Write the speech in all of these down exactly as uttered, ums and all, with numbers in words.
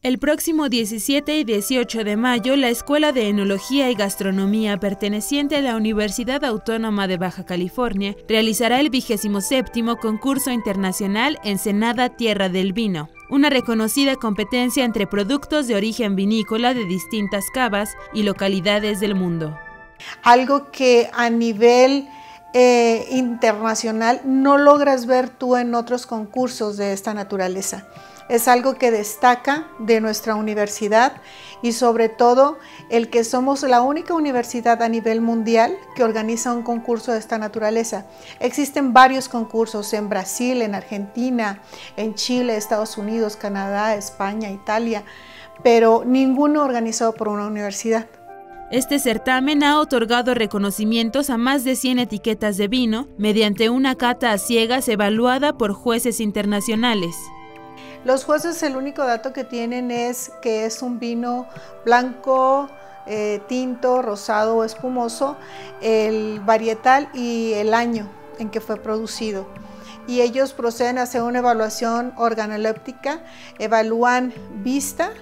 El próximo diecisiete y dieciocho de mayo, la Escuela de Enología y Gastronomía perteneciente a la Universidad Autónoma de Baja California realizará el vigésimo séptimo Concurso Internacional Ensenada Tierra del Vino, una reconocida competencia entre productos de origen vinícola de distintas cavas y localidades del mundo. Algo que a nivel eh, internacional no logras ver tú en otros concursos de esta naturaleza. Es algo que destaca de nuestra universidad y sobre todo el que somos la única universidad a nivel mundial que organiza un concurso de esta naturaleza. Existen varios concursos en Brasil, en Argentina, en Chile, Estados Unidos, Canadá, España, Italia, pero ninguno organizado por una universidad. Este certamen ha otorgado reconocimientos a más de cien etiquetas de vino mediante una cata a ciegas evaluada por jueces internacionales. Los jueces el único dato que tienen es que es un vino blanco, eh, tinto, rosado o espumoso, el varietal y el año en que fue producido. Y ellos proceden a hacer una evaluación organoléptica, evalúan vista,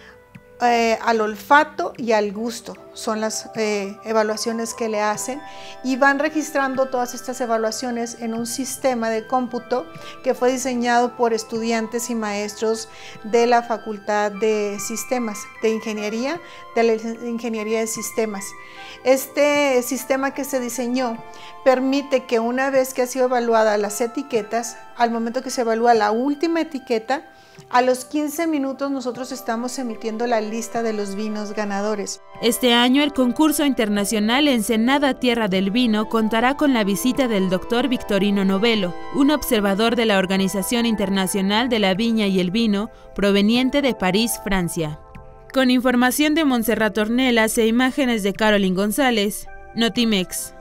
Eh, al olfato y al gusto, son las eh, evaluaciones que le hacen y van registrando todas estas evaluaciones en un sistema de cómputo que fue diseñado por estudiantes y maestros de la Facultad de Sistemas, de Ingeniería, de la Ingeniería de Sistemas. Este sistema que se diseñó permite que una vez que ha sido evaluada las etiquetas, al momento que se evalúa la última etiqueta, a los quince minutos nosotros estamos emitiendo la lista de los vinos ganadores. Este año el concurso internacional Ensenada Tierra del Vino contará con la visita del doctor Victorino Novello, un observador de la Organización Internacional de la Viña y el Vino, proveniente de París, Francia. Con información de Montserrat Ornelas e imágenes de Caroline González, Notimex.